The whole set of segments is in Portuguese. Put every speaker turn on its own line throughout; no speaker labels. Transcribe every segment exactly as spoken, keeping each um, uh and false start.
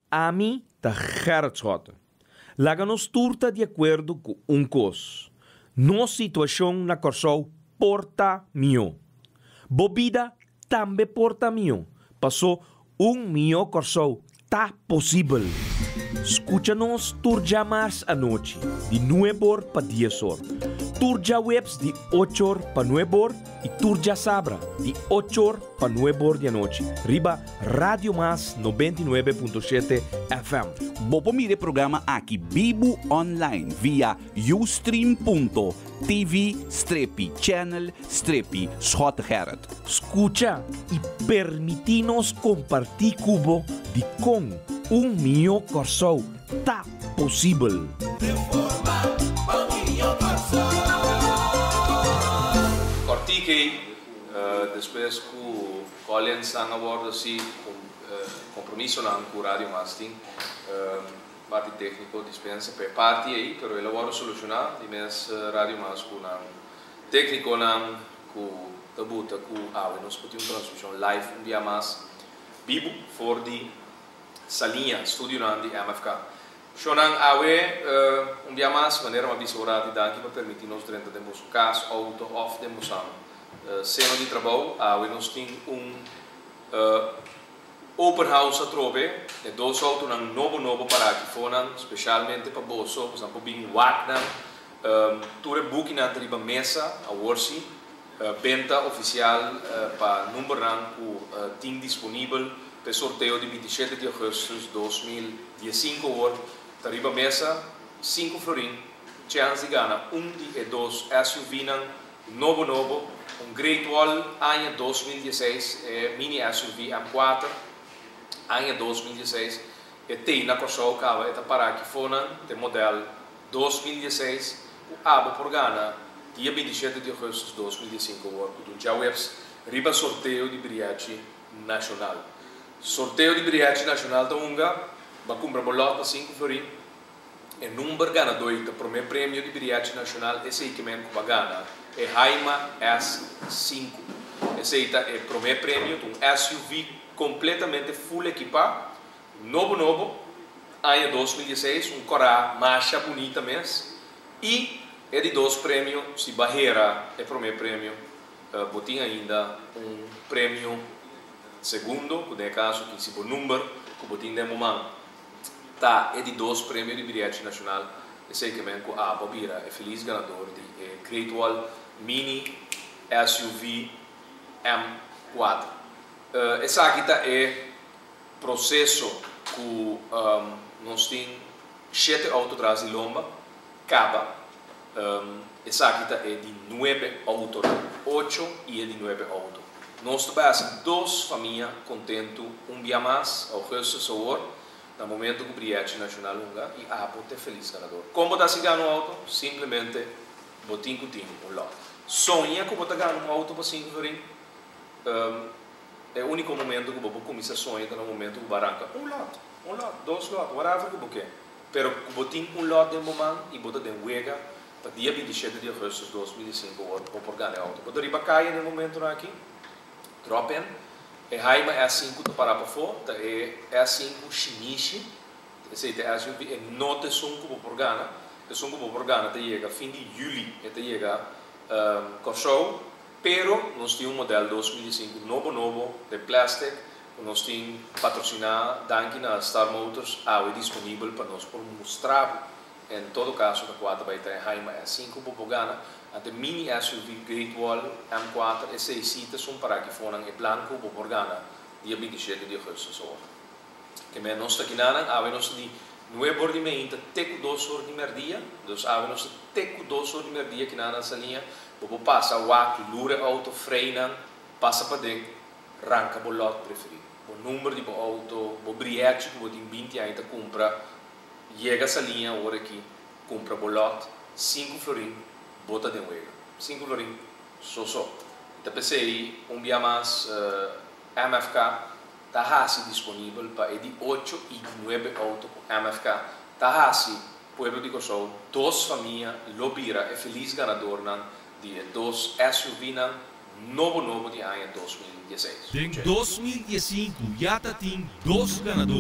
A mim, tá Gerrit Schotten. Laga nos turta de acordo com um cos. Nossa situação na Corsou porta mio. Bobida também porta mio. Passou um mio Corsou. Tá possível. Escucha-nos turja mais à noite, de nove horas para dez horas. Turja webs de oito horas para nove horas e turja sabra de oito horas para nove horas da noite. Riba Radio Mas noventa e nove ponto sete F M.
Bopo mire programa aqui Bibo online via ustream ponto tv strepi channel strepi Schot Gerrit.
Escucha e permitinos compartir cubo de com um mio Corsou. Tá possível.
Cortiquei, uh, depois que o Colin sang award assim, com uh, compromisso não com o Radio Masting, uh, parte técnico dispensa per parte aí, pero ele lavoro solucionar, di mes uh, Radio Mas com não técnico não com debuta com ah, nós podemos transmissão live um dia mais, Bibo for di salinha studio não di M F K. Shonan awe uh, um dia mais maneira uma visora de daqui para permitir nos dentro de nosso caso auto off de moção uh, seno de trabalho awe nós tem um uh, open house a trove de dois autos na novo novo para aqui fonan especialmente para bolso por exemplo bem wagner um, ture booking na triba mesa a worsi uh, venda oficial uh, para número que uh, tem disponível para sorteio de vinte e sete de agosto de dois mil e dezenove Tariba mesa, cinco florin, chance de ganhar um e dois S U V novo novo, um Great Wall, ano dois mil e dezesseis, é, mini S U V M quatro, ano dois mil e dezesseis, e tem na Corsou Cava, e para aqui fona, de modelo dois mil e dezesseis, o abo por ganhar, dia vinte e sete de agosto de dois mil e dezenove, do já webs, riba sorteio de Briachi Nacional. Sorteio de Briachi Nacional da Unga, vai comprar boleto para cinco florin e número ganador do primeiro prêmio de Briachi Nacional esse equipamento que vai ganhar é Haima S cinco esse é o primeiro prêmio de um S U V completamente full equipado novo novo ano dois mil e dezesseis um Corá marcha bonita mesmo e é de dois prêmios se barreira é o primeiro prêmio uh, botem ainda um prêmio segundo que é caso que se for número que botem de momento tá é de dois prêmios de Briachi Nacional esse equipamento a Bobira é feliz ganador de é, Great Wall Mini S U V M quatro uh, essa aqui é processo que um, nós temos sete autos atrás de lomba acaba um, essa aqui é de nove autos oito e é de nove autos nós temos duas famílias contentes um dia mais ao resto do sabor no momento que o Briachi Nacional lunga e a bote feliz ganador. Como está se ganhando um auto? Simplesmente botin cutin um lote. Sonha que você ganha um auto para cinco florin. Um, é o único momento que você começa a sonhar no momento que você arranca um lote, um lote, dois lotes, whatever que você quer. Pero botin um lote de momento e você tem wega para dia vinte e sete de agosto de dois mil e cinco para por ganhar auto. Você riba cai no momento aqui, drop in. E Haima S cinco to para para fora, é S cinco Shinichi, esse é S U V, é não te sunco por gana, te sunco por gana te chega fim de julho, te chega um, Corsou, pero nós temos um modelo dois mil e cinco novo novo de plástico, nós temos patrocinado, danke na Star Motors, ah, é disponível para nós por mostrar, em todo caso, na quatro vai ter Haima S cinco por gana. Até mini S U V Great Wall M quatro e seis seats são para que foram em blanco por gana dia vinte e sete de agosto só. Que me nós aqui nada, a nós de nove horas de manhã até duas horas de merdia, dus a nós até duas horas de merdia que nada essa linha, vou passar o ar, lura auto freina, passa para dentro, arranca o lote preferido. O número de auto, o Briachi que vou ter vinte ainda compra, chega essa linha hora aqui, compra o lote, cinco florin bota de wega, cinco florin, só só. Então pensei, um dia mais uh, M F K está disponível para de oito e de nove autos com M F K. Está pueblo de Corsou, duas famílias, Lobira é feliz ganador de dois S U V novo novo de ano dois mil e dezesseis.
Em dois mil e cinco já tem dois ganadores.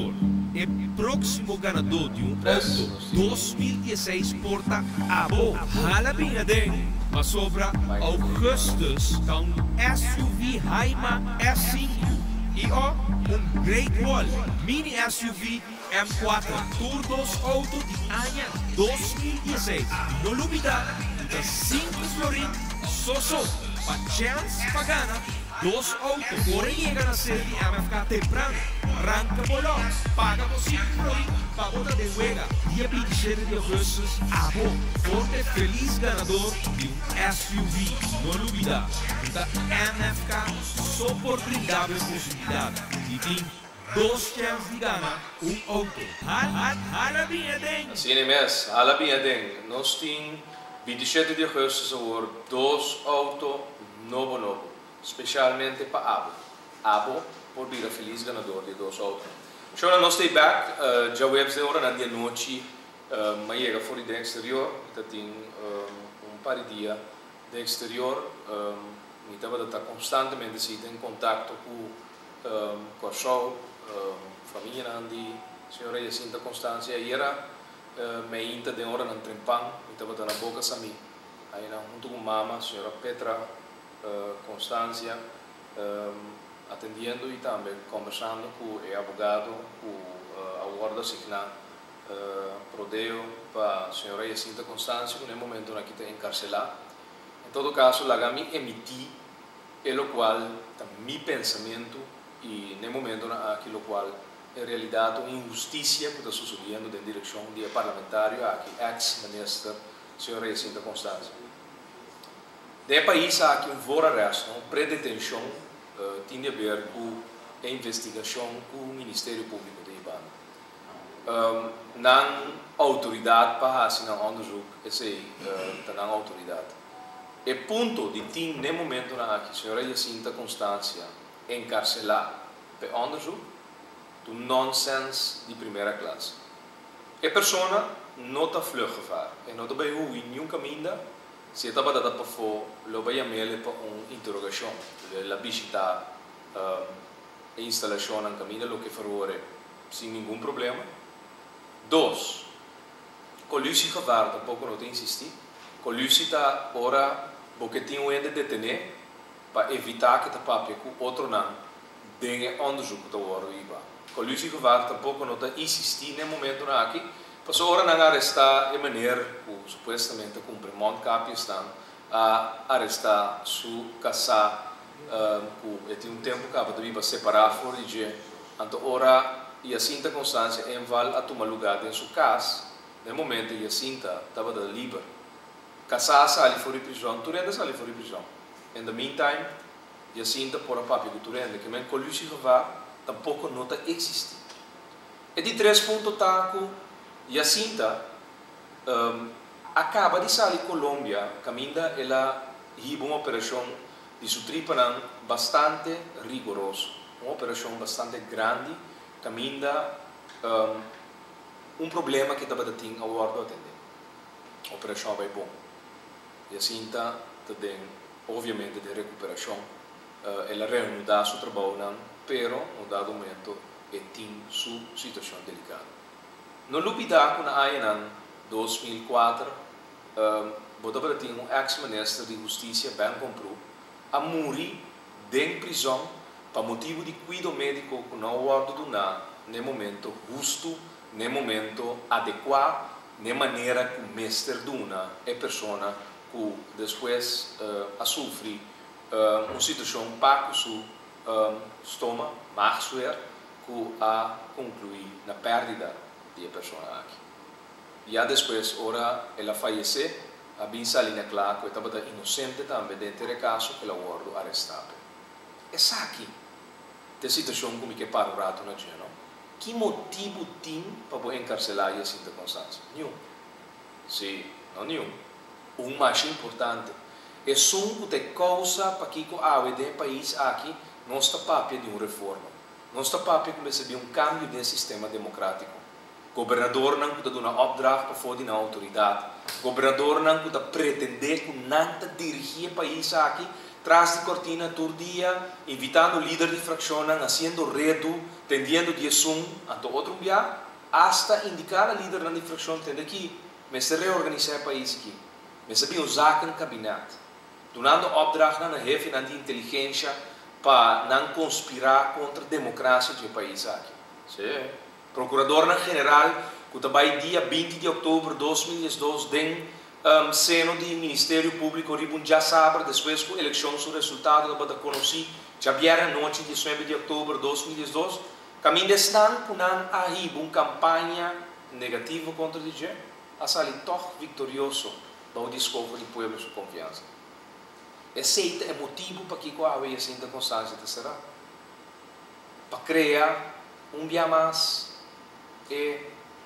o próximo ganador de um auto dois mil e dezesseis porta Abo. Hala bem adem, mas sobra Augustus com S U V Haima S cinco e ó, um Great Wall Mini S U V M quatro Turdos Auto de ano dois mil e dezesseis. Não duvida, de cinco florin só só, para chance para ganhar dois autos. Porém, chega na série de M F K temprano, arranca bolão, paga por cinco florin, para outra de juega. Dia vinte e sete de agosto, Abo, forte feliz ganador de um S U V. Não duvida, da M F K só por brindável possibilidade de ter dois chances de ganhar um auto. Hala bem adem.
Assim é mesmo, hala bem adem. Nós temos vinte e sete de agosto agora, dois autos novo novo, especialmente para Abo. Abo por vir a feliz ganador de dois autos. Então nós estamos back, uh, já webs de hora na dia noite, uh, mas chega fora do exterior, então tem um, um par de dias do exterior, um, então está constantemente assim, em contato com um, com a show, um, família Nandi, senhora Jacinta Constância, e era uh, me inta de hora na Trempang, então está na boca sami, aí na junto com mama, senhora Petra uh, Constância, um, atendendo e também conversando com o advogado, com uh, a guarda assignada uh, Prodeo para a senhora Jacinta Constância, que no momento aqui está encarcelada. Em todo caso, lá me emiti o qual está meu pensamento e no momento aquilo qual em realidade uma injustiça que está sucedendo na direção do parlamentário aqui, ex-ministra senhora Jacinta Constância. No país há aqui um vor arresto, uma predetenção Uh, tinha a ver com a investigação com o Ministério Público de Ibana. Um, não autoridade para fazer um onderzoek, essa uh, não autoridade. E ponto de ter, no momento na que a senhora Jacinta Constância encarcelada para onderzoek, do nonsense de primeira classe. A pessoa não está vluchtgevaar, e não está bij hoe in nenhum caminho. Se está para dar para fora, lo vai chamar para uma interrogação, la visita a instalação em caminho, o que fará sem nenhum problema. Dois, colúcio gevaar, tampouco não tem insistir. Colúcio está ora, porque tem um ente detener para evitar que está papel com outro não tenha onderzoek te worden hierba. Colúcio gevaar, tampouco não está insistir no momento na aqui. Passou hora na arrestar a maneira que supostamente cumpre monte capi estão a arrestar su casa que tem um tempo que acaba de separar fora de então ora e a Cinta Constância em val a tomar lugar em sua casa no momento e a Cinta estava da livre casa sai fora de prisão tu renda sai fora de prisão in the meantime e a Cinta por a papi que tu renda que men colúcio gevaar tampouco não está existir e de três pontos taco Jacinta um, acaba de sair da Colômbia, caminha ela riba uma operação de sutripanam bastante rigoroso, uma operação bastante grande, caminha um, um problema que estava tendo ao lado atender. A operação vai bom. Jacinta tem obviamente de recuperação, uh, ela reanuda seu trabalho, mas no dado momento tem sua situação delicada. No dubida que na ano dois mil e quatro, botava tinha um ex-ministro de Justiça bem comprou a morrer em prisão para motivo de cuidado médico que não houve do na no momento justo, no momento adequado, na maneira que o mestre duna é pessoa que depois uh, a sofre uh, uma situação para o seu uh, estômago, mais que a concluir na perda de pessoa aqui. E depois, ora, ela faleceu, a bem salina claro que estava inocente também dentro do caso que ela foi arrestada. Essa aqui, a situação como que para o rato na dia, não? Que motivo tem para encarcelar a Jacinta Constância? Nenhum. Sim, não nenhum. O mais importante é só que causa para que a A U D país aqui não está papel de uma reforma, não está papel de receber um cambio de sistema democrático. Governador não pode dar uma opdracht para fora da autoridade. Governador não pode pretender que não dirigir o país aqui tras de cortina, todo dia, invitando o líder de fração, fazendo reto, tendendo de assunto, até outro dia, hasta indicar o líder de fração, tendo aqui, mas se reorganizar o país aqui, mas sabia usar o gabinete, donando opdracht na chefe de inteligência para não conspirar contra a democracia do país aqui. Sim. Procurador-General, que também dia vinte de outubro de dois mil e dois, tem um, seno do Ministério Público, ribun já sabe, depois da eleição, o resultado da conheci, já vieram a noite de dezenove de outubro de dois mil e dois, caminho estão com uma campanha negativa contra o D J, a sair toch vitorioso do discurso do povo de sua confiança. Esse é o motivo para que a haver essa constância será para criar um dia mais é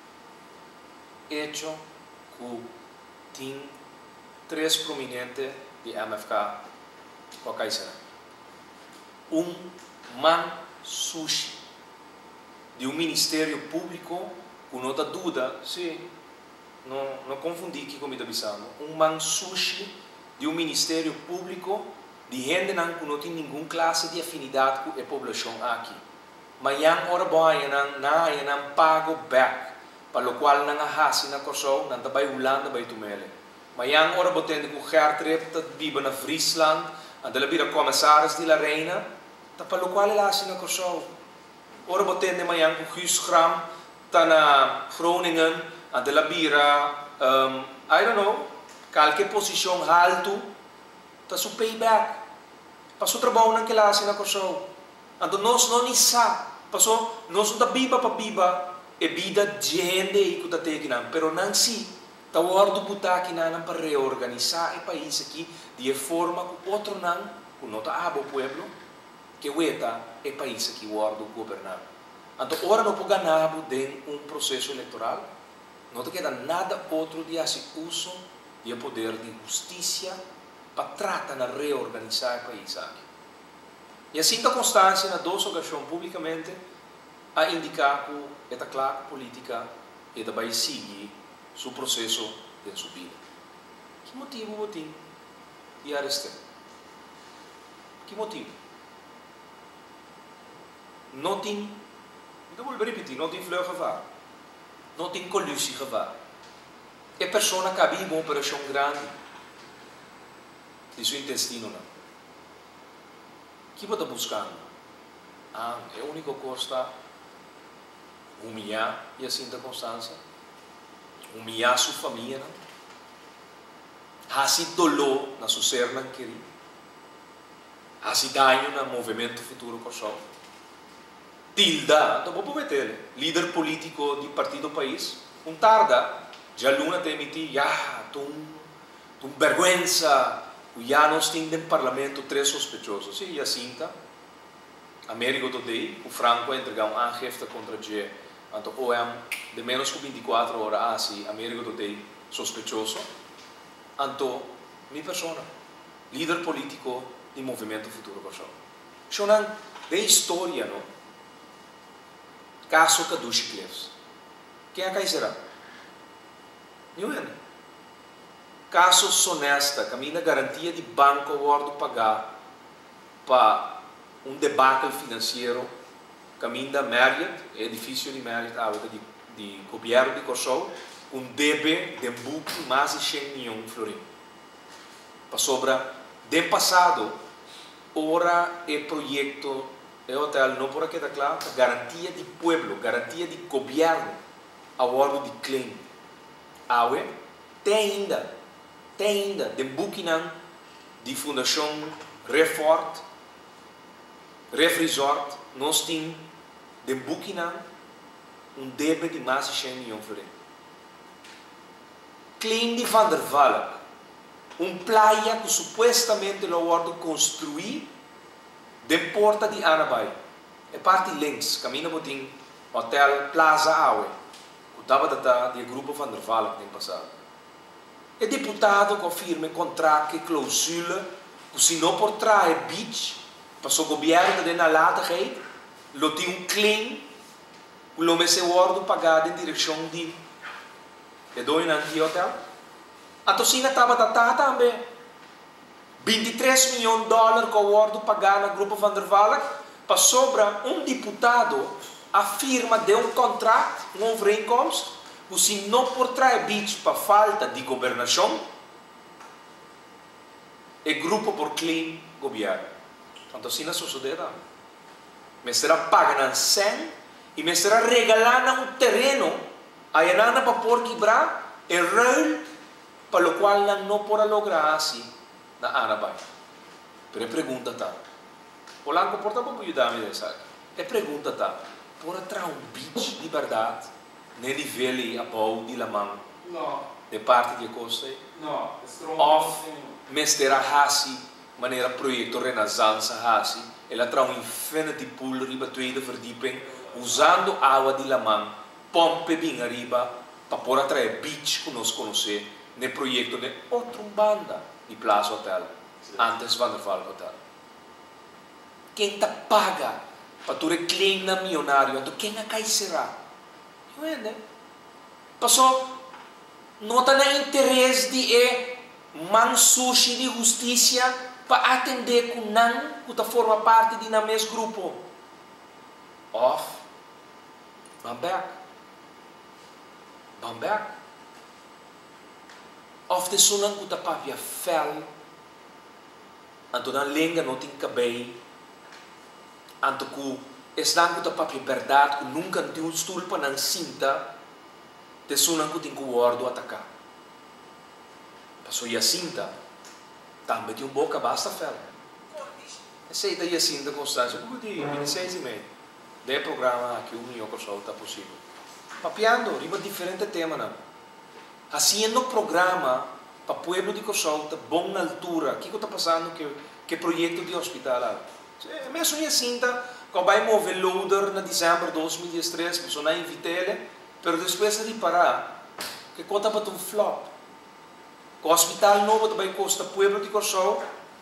hecho que tem três prominentes de M F K qual será um man sushi de um ministério público que não dá dúvida se não não confundir que comida bisando um man sushi de um ministério público de gente que não tem nenhuma classe de afinidade com a população aqui. Mas yang ora boy nang na yang pago back para o qual nang ahasi na korso nang tabay ulan na bay tumele. Mas yang ora botende ku Gertrip dat biba na Friesland and de labira commissaris di la reina ta para o qual ela ahasi na korso. Ora botende mayang ku Guusgram ta na Groningen and de labira um, I don't know qualquer posição alto ta su payback. Pa su trabalho nang kila ahasi na korso. Então nós não isa, passou nós não biba para biba e vida de gente que está tendo, pero não se tá guardo botar aqui não para reorganizar o país aqui de forma que outro não, que não tá abo pueblo, que ueta o país aqui guardo governar. Então ora não pode ganhar de um processo eleitoral, não te queda nada outro de fazer uso do poder de justiça para tratar de reorganizar o país aqui. E assim da constância, na duas ocasiões publicamente, a indicar que esta classe política e também seguir seu processo de subida. Que motivo você tem de arrestar? Que motivo? Não tem, eu vou repetir, não tem vleugevaar. Não tem collusiegevaar. É pessoa que havia uma operação grande de seu intestino. Não. O que você está buscando? Ah, é a única coisa humilhar e assim da constância. Humilhar sua família. Fazer dolor na sua ser não querido. Fazer dano no movimento futuro com o sol. Tilda, então vou prometer, líder político do partido do país, um tarda, já Luna te emitir, já, tu, tu vergüenza. Já nós temos no parlamento três sospechosos. Sim, Jacinta, Américo do Day, o Franco entregou um aangifte contra G. Então, O M, de menos que vinte e quatro horas, ah, sim, Américo do Day, sospechoso. Então, minha pessoa, líder político do movimento Futuro Corção. Isso não é história, não? Caso Kadushi Cleves. Quem é que será? Nenhum. Caso sonesta, caminha garantia de banco a pagar para um debacle financeiro, caminho da Marriott, edifício de Marriott, ah, de, de governo de Kosovo, um débito de buque mais de cem milhões de florins. Para sobra, de passado, ora é projeto, é hotel, não por aqui está claro, garantia de pueblo, garantia de governo, a bordo de claim. Ah, tem ainda. Tem ainda, de Buchanan, de Fundação Refort, Refresort, nós temos, de Buchanan, um débito de mais de cem milhões de florins. Klein de Van der Valk, um praia que supostamente o Ordo construir de porta de Anabai. É parte links, caminho botim, Hotel Plaza Aue, que estava do grupo Van der Valk no passado. E deputado confirma contrato e cláusula que se não por trás beach para o governo de na latigheid lo tem um claim que lo me se ordo pagado em direção de e doi nan di hotel. Então se na estava da também
vinte e três milhões de dólares que o Wordo pagar na Grupo Van der Valk, para sobra um deputado afirma de um contrato, um overeenkomst, que se não por trazer bicho para falta de governação, é grupo por claim governo. Então, assim não sucede. Me será pagando cem e me será regalando um terreno aí nada para por quebrar e real para o qual não pode lograr assim na Anabai. Pero a pergunta está, o lá comporta para ajudar-me nessa. A pergunta está, por atrás um bicho de verdade, nem de vele a boa de la mão, de parte de costa, of me será assim, maneira projeto Renaissance assim, ela traz um infinity pool riba tweede verdieping, usando água de la mão, pompe bem arriba, para por atrás beach que nós conhecemos, no projeto de outra banda de Plaza Hotel, antes Van der Valk Hotel. Quem te paga para tu reclainar milionário, então quem a será? Não é, né? Passou, não tem interesse de é man sushi de justiça para atender com não que forma parte de na mesmo grupo. Off, van back, van back. Of de sunan que papia fel, anto na lenga não tem cabelo, anto que eslan que papia verdade que nunca tem um stulpa na cinta, de sunan que tem que guardo atacar. Passou a cinta, também tem um boca basta fel. Essa daí a cinta constância, como de vinte e seis e meio, de programa que o meu pessoal está possível. Papiando, riba diferente tema não. Assim no programa para o povo de Kosovo, bom na altura, o que está passando que que projeto de hospital? Mesmo assim, cinta, que vai mover loader na dezembro de dois mil e três, pessoa não invitele, mas depois de parar, que conta para um flop. O hospital novo também custa o povo de Kosovo,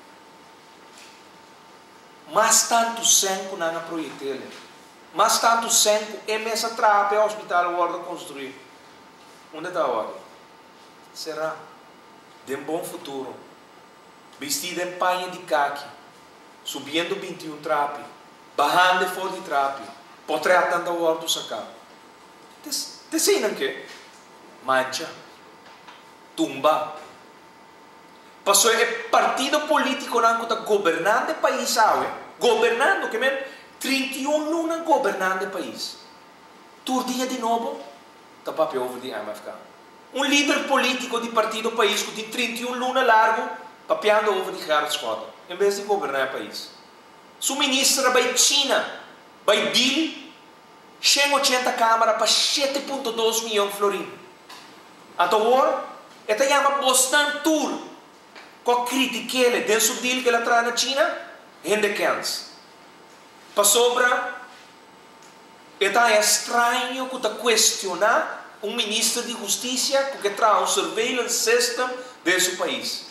mas tanto cem na projeto, mas tanto cem é mesa trapa o hospital agora construir. Onde está a hora? Será de um bom futuro, vestido em panha de caqui, subindo vinte e um trapi, bajando fora de trapi, potreatando o orto sacar. Te sei que? Mancha, tumba. Passou é partido político que está governando o país, sabe? Governando, que mesmo trinta e um lunas governando o país. Turdinha de novo, está papel over de M F K. Um líder político de partido do país que tem trinta e um lunas largo, papeando over de Gerard Schroeder, em vez de governar o país. Su ministra vai China, vai deal, cento e oitenta câmara para sete vírgula dois milhões de florins. Então, agora, esta chama Boston Tour, que critica ele, dentro do deal que ela traz na China, rende quentes. Para sobra, esta é estranho que está questionar um ministro de justiça porque traz um surveillance system desse país.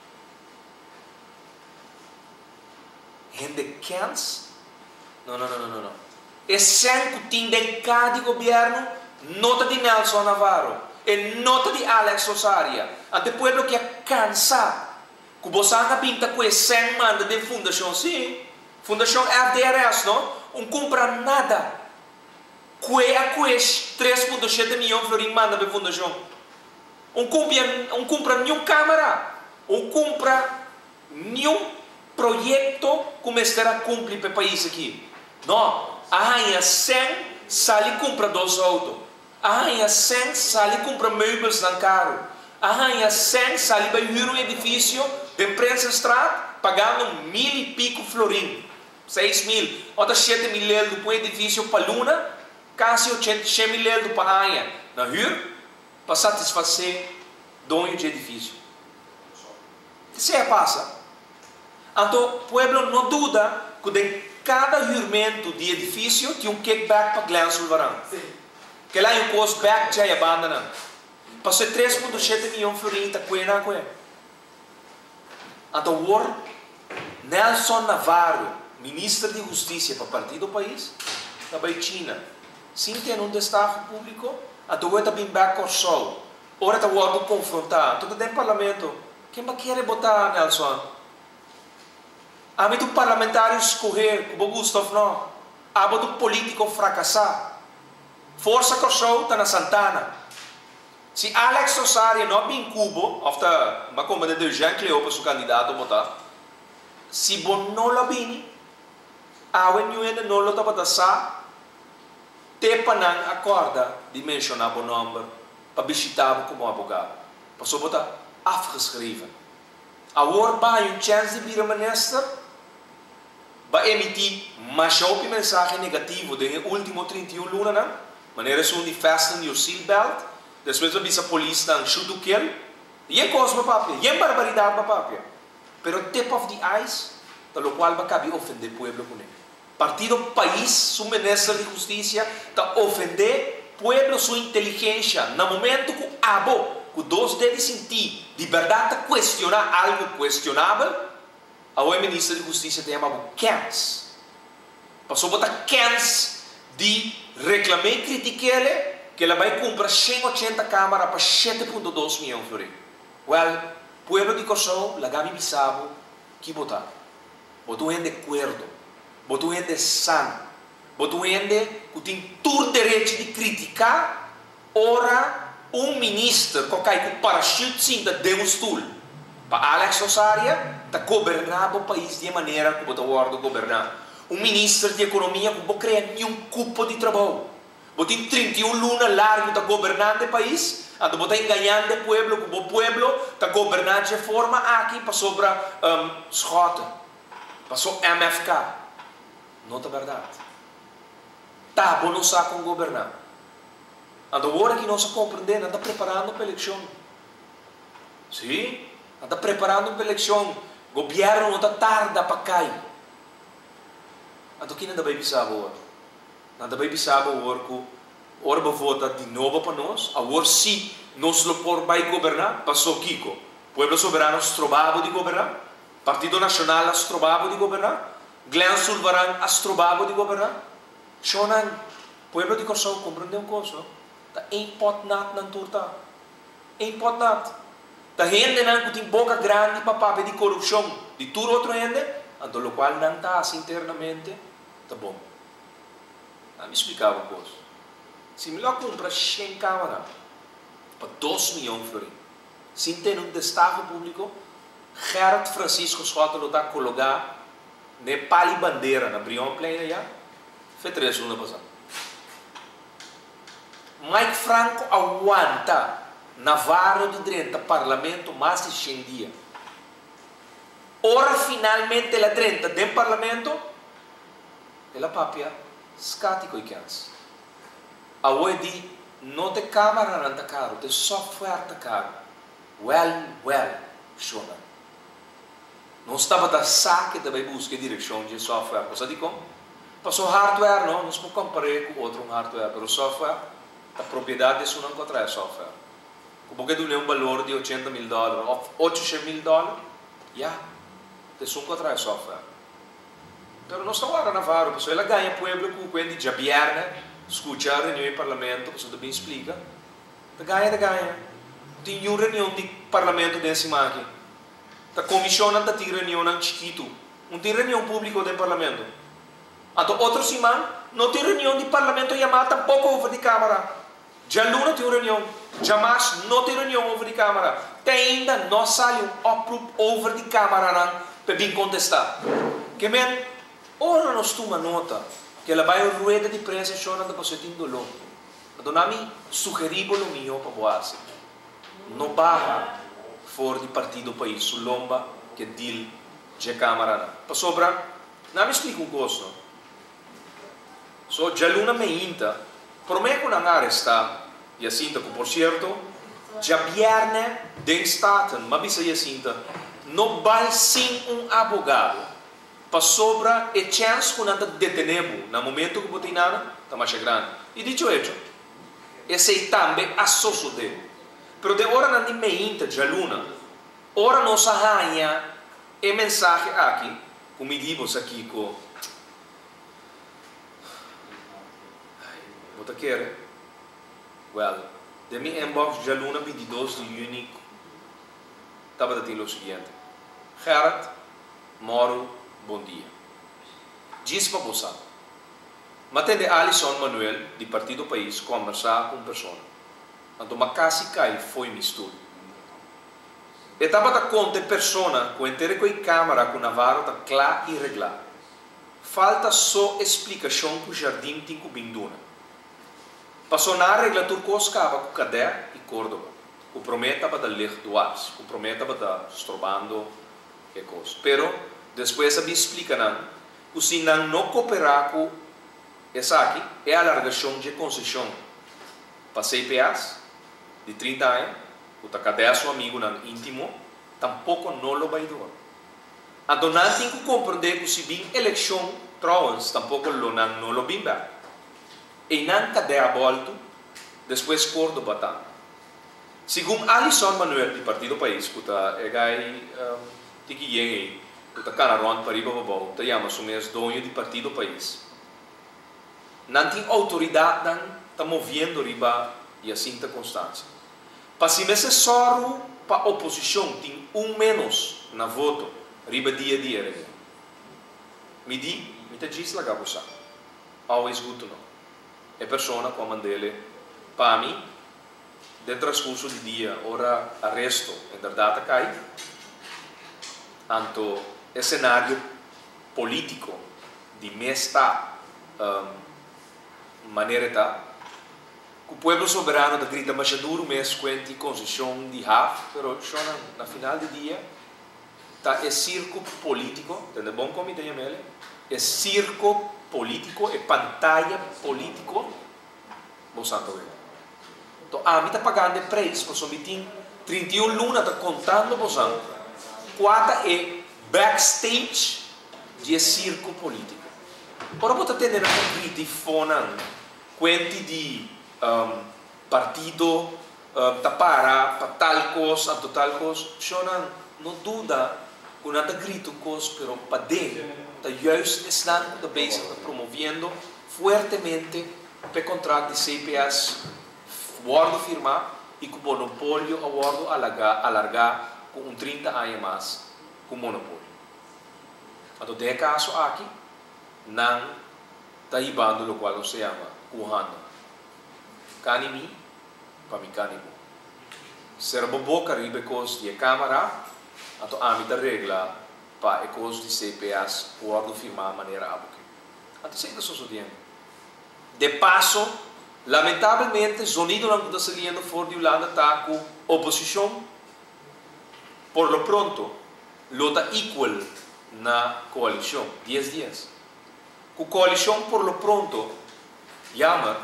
Rende quentes? Não, não, não, não, não. É sempre que tem de cada governo, nota de Nelson Navarro, e nota de Alex Rosaria. Ante pueblo que é cansado, que você não pinta com esse manda de fundação, sim. Fundação F D R S, não? Não compra nada. Que a que três vírgula sete milhões de florins manda para a fundação. Não compra, não compra nenhuma câmara. Não compra nenhum projeto que estará cumprir para o país aqui. Não. A rainha cem sai e compra dois autos. A rainha cem sai e compra móveis na carro. A rainha cem sai e vai vir um edifício de imprensa estrada pagando mil e pico florins. Seis mil. Outra sete mil euros para o edifício para Luna. Quase oitenta mil euros para a rainha. Na rua, para satisfazer dono de edifício. Isso é passa. Então, o povo não duda que de cada jurmento de edifício tem um kickback para Glen Sulvarão. Que lá é um custo back já é abandonado. Passou três vírgula sete milhões de florins está coena com ele. Então, o Nelson Navarro, ministro de Justiça para o partido do país, também China. Sim, tem um destaque público, então o também back ao sol. Ora está o outro confrontar, todo dentro do parlamento. Quem vai querer botar Nelson?
Há do parlamentário escorrer, como Gustavo não. Há do político fracassar. Força Corsou está na Santana. Se Alex Osario não vem em Cuba, ou está uma comanda de Jean Cleopas, o candidato a votar, se você não lo vem, a União não lo está para passar, te panang acorda de mencionar o nome para visitar como advogado. Passou a botar afgeschreven. Agora vai um chance de vir minister, vai emitir mais uma mensagem negativa de último trinta e um luna, não? Maneira som de fasten your seatbelt, depois vai a polícia dan shoot kill. E é coisa para papia, e é barbaridade para papia. Pero tip of the ice, pelo qual vai caber ofender o povo com ele. Partido país, su ministro de justiça, está ofender o povo sua inteligência. No momento que abo, que dois devem sentir liberdade de questionar algo questionável, a o ministro de justiça tem chamado cans. Passou a botar cans de reclamar e criticar ele, que ela vai comprar cento e oitenta câmaras para sete vírgula dois milhões de reais. Well, o povo de Corsou, la gabi bisabo, que votar. Votou em de acordo. Votou em de sano. Votou em de que tem todo o direito de criticar, ora, um ministro que cai com parachute cinta de um stool. Para Alex Osario, está governando o país de maneira que votou a governar. Um ministro de economia que não cria nenhum cupo de trabalho. Você tem trinta e um luna largo para governar o país, então você está enganando o povo, que o povo está governando de forma aqui para sobre um, Schota, para sobre M F K. Não é verdade. Tá, bom não sabe como governar. Então agora que nós compreendemos, está preparando para a eleição. Sim, está preparando para a eleição. O governo não está tarde para cair. Então quem não vai pensar agora? Nada vai pensar agora que ora vai votar de novo para nós, agora sim, nós não podemos governar, passou Kiko. O povo soberano estrobava de governar, Partido Nacional estrobava de governar, Glenn Sulvaran estrobava de governar. Shonan, o povo de Corsou compreendeu uma coisa, está importante na torta. É importante. Está gente que tem boca grande para papel de corrupção, de tudo outro gente, então o qual não está assim internamente, está bom. Eu me explicava uma coisa. Se melhor comprar cem câmaras para dois milhões de florins, sem ter um destaque público, Gerard Francisco Schota lo está colocando na pali bandeira, na Brion Plain, já fez três anos passado. Mike Franco aguanta Navarro de Drenta, parlamento, mais de cem dias. Ora, finalmente, ela Drenta, do parlamento, ela papia. Scatico e cans. A hoje não tem câmera não está caro, tem software está caro. Well, well, chama. Não estava da saque de vai buscar direção de software. Você diz como? Passou hardware não, não se pode comparar com outro hardware, mas o software, a propriedade isso não encontra software. Como que tu um valor de oitenta mil dólares, oitocentos mil dólares, já, isso não encontra software. Pero não está agora Navarro, pessoal, ela ganha pueblo com quando já viernes, escuta a reunião em parlamento, você também explica. Ela ganha, ela ganha. Tem uma reunião de parlamento desse aqui. A comissão não tem reunião em Chiquito. Não tem reunião pública do parlamento. Então, outro semana, não tem reunião de parlamento chamada tampouco over de câmara. Já Luna tem reunião. Jamais não tem reunião over de câmara. Tem ainda não sai um over de câmara para vir contestar. Que men? Ora nós toma nota que ela vai a rueda de prensa chorando para sentir dolor. Então, a mim, sugerivo o meu para você. Não barra fora do partido país, sulomba, que deal de câmara. Para sobra, não me explico uma coisa. So, já luna me inta, prometo não arrestar, e assim, por certo, já vierne de Estado, mas isso é assim, não vai sem um advogado. Para sobra e chance que não detenemos no momento que botem nada, está mais grande. E dicho hecho, esse também a suceder. Pero de hora não me inta de aluna, ora não se arranha e mensagem aqui, como digo aqui com Vou querer? Well, de minha inbox de aluna vinte e dois de junho, estava a dizer o seguinte: Gerard, Moro, bom dia. Diz para você. Matende Alisson Manuel, de Partido País, conversar com pessoa. Então, uma casa cai foi mistura. E estava da conta de pessoa com inteira com a câmera com Navarro tá clara e regular. Falta só explicação que o jardim tem com binduna. Passou na regra turcos cava com Cadê e Córdoba. O prometa para ler doares, o prometa para estrobando e coisas. Pero depois a me explica não, que se não não cooperar com essa aqui é a alargação de concessão para C P As de trinta anos, o Cadê é seu amigo não íntimo, tampouco não lo vai doar. Então não tem que compreender que se bem eleição trauas, tampouco lo não não lo bem bem. E não Cadê a volta, depois Córdoba também. Segundo Alisson Manuel, do Partido País, que é gai tiki yeng que está canaron para riba babau, está chama sumes dono do Partido País. Não tem autoridade, não está movendo riba e assim está constância. Para se me soro para a oposição tem um menos na voto riba dia a dia. Me di, me te diz lá gabusa. Always good to know. É persona como dele para mim. De transcurso de dia, ora arresto, em verdade cai, anto o cenário político de mesta um, maneira tá, que o povo soberano da grita mais duro mesmo quanto concessão de Haf, pero na final do dia tá é circo político, entende bom como ideia mele? É circo político, é pantalla político, bom santo Deus. Então, a mim está pagando o preço, porque eu tenho trinta e um luna, está contando, portanto, quatro é backstage de circo político. Ora, você tem um grito e fonan, quanti de um, partido, um, para, para tal coisa, para tal coisa, não, não duda, que não está grito coisa, mas para dentro, está justo estando, está promovendo fortemente o contrato de C P S. Acordo firmar e com o monopólio acordo alargar, alargar com um trinta anos mais com o monopólio. Então, de caso aqui, não está ibando o qual se chama Kuhana. Canimi, para mim canimo. Será boca ribe cos de câmara, então a mim da regra para cos de C P S acordo firmar maneira abuque. Então, isso está sucedendo. De passo, lamentavelmente, o sonido não está saindo fora de Holanda está com oposição. Por lo pronto, lo está igual na coalição, dez dias. Com coalição, por lo pronto, chama,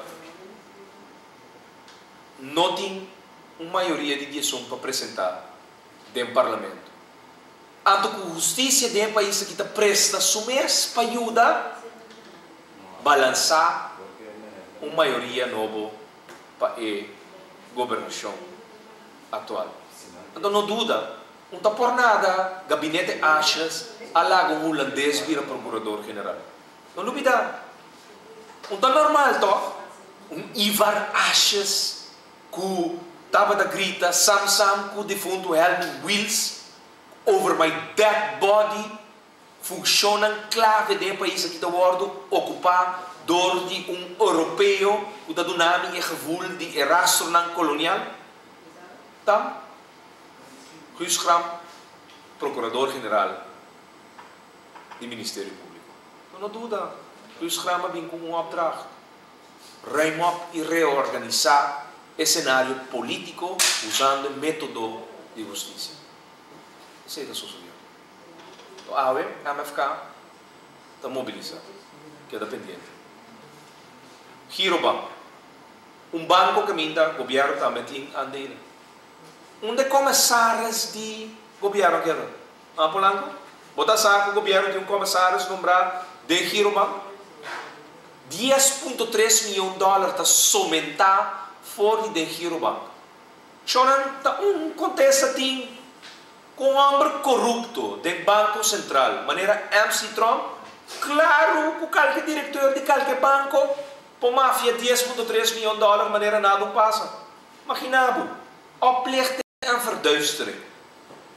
não tem uma maioria de decisão para apresentar dentro do parlamento. Então, com a justiça dentro do país que está presta a assumir para ajudar a balançar uma maioria nova para a governação atual. Então, não dúvida, não está por nada, gabinete Achas, alaga um holandês vira procurador-geral. Não duvida. Não está normal, toch? Um Ivar Achas, que estava da grita, Sam-Sam, com o defunto Helmut Wills, over my dead body, funcionam clave dentro do país aqui da bordo, ocupar door de um europeu que está do nome e gevoel de erastro colonial. Tam, Guus Gram, procurador-geral do Ministério Público. Não dúvida, Guus Gram vem com um opdracht. Remover e reorganizar o cenário político usando o método de justiça. Isso é o que sucedeu. Então, a A E, a M F K, está mobilizado, que é dependente. Girobank, um banco que minta o governo também tem andele. Onde comissários de governo que é? Ah, Polanco? Bota sabe que o governo tem um comissário nombrado de Girobank? dez vírgula três milhões de dólares está somente fora de Girobank. Choran está um contexto tem com um homem corrupto do Banco Central, maneira M C Trump, claro que qualquer diretor de qualquer banco para máfia dez vírgula três milhões de dólares, maneira nada passa. Imaginabo, oplicht en verduistering.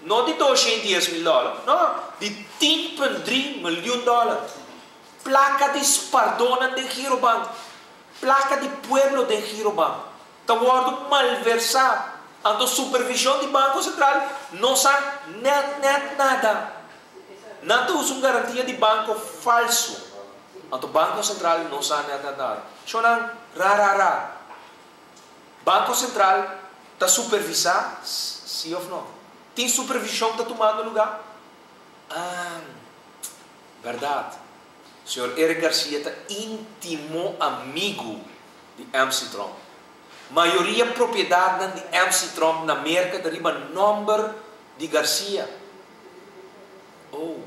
Não de duzentos e dez mil dólares, não, de dez vírgula três milhões de dólares. Placa de Spardona de Girobank, placa de Pueblo de Girobank. Está guardado malversado. A supervisão do Banco Central não sabe net, net, nada. Não usa uma garantia de banco falso. O Banco Central não sabe nada, nada. Chonan, rarara. Banco Central está supervisado, sim ou não? Tem supervisão que está tomando lugar? Ah, verdade. O senhor Eric Garcia está íntimo amigo de M C Trump. Maioria propriedade de M C Trump na América deriva número de Garcia. Oh,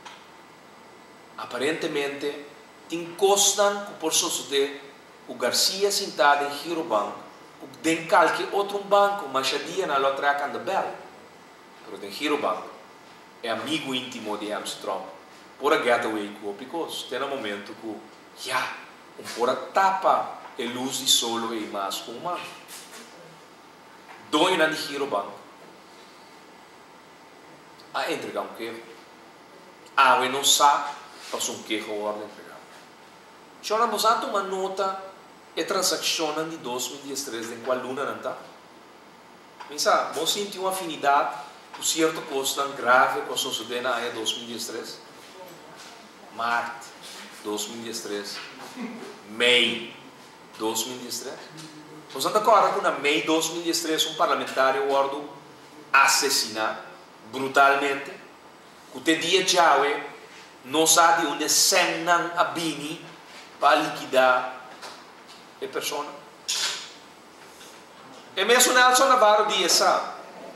aparentemente tem costas por suceder o Garcia sentado em Girobank, o tem qualquer outro banco, mas a dia na outra anda bela. Mas em Girobank é amigo íntimo de M C Trump. Por a gateway com o Picos, tem um momento que já um por a tapa a luz de solo e mais com uma dona de Girobank a entregar um queijo. Ah, eu não sabe passou um queijo a ordem entregar. Já nós vamos uma nota e transação de dois mil e dezesseis em qual luna não está. Pensa, vamos sentir uma afinidade com certo custo grave com a sociedade na área dois mil e dezesseis. Março dois mil e dezesseis, Maio dois mil e dezesseis. Você está agora que na Maio dois mil e dezesseis um parlamentário ordo assassinado brutalmente, que o dia de hoje não sabe onde semnan a bini para liquidar a pessoa. E mesmo Nelson Navarro diz, sabe?